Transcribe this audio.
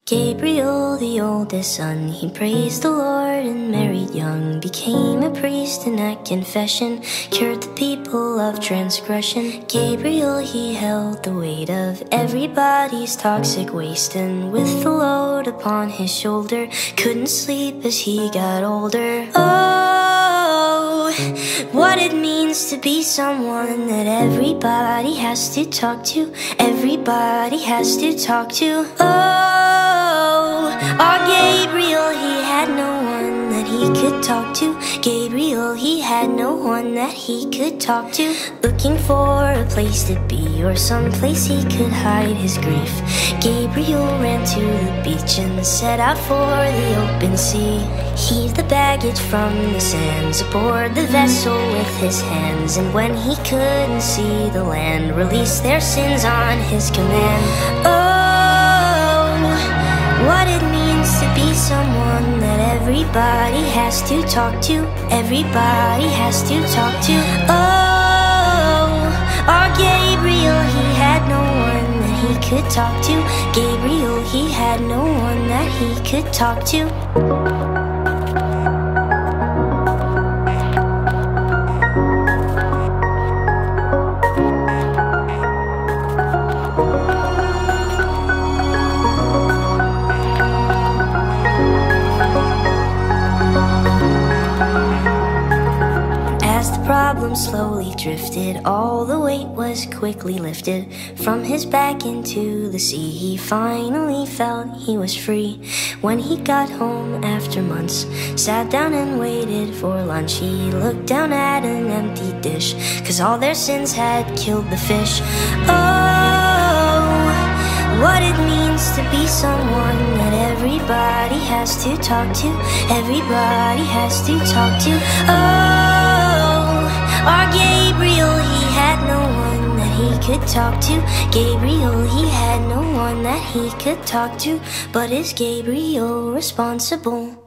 Gabriel, the oldest son, he praised the Lord and married young, became a priest and at confession cured the people of transgression. Gabriel, he held the weight of everybody's toxic waste, and with the load upon his shoulder couldn't sleep as he got older. Oh, what it means to be someone that everybody has to talk to, everybody has to talk to. Oh, Gabriel, he had no one that he could talk to. Gabriel, he had no one that he could talk to. Looking for a place to be or some place he could hide his grief, Gabriel ran to the beach and set out for the open sea. Heaved the baggage from the sands aboard the vessel with his hands, and when he couldn't see the land, released their sins on his command. Oh, what it means to be someone that everybody has to talk to, everybody has to talk to. Oh, Gabriel, he had no one that he could talk to. Gabriel, he had no one that he could talk to. Problem slowly drifted, all the weight was quickly lifted from his back into the sea. He finally felt he was free when he got home after months, sat down and waited for lunch. He looked down at an empty dish, 'cause all their sins had killed the fish. Oh, what it means to be someone that everybody has to talk to, everybody has to talk to. Gabriel, he had no one that he could talk to. Gabriel, he had no one that he could talk to. But is Gabriel responsible?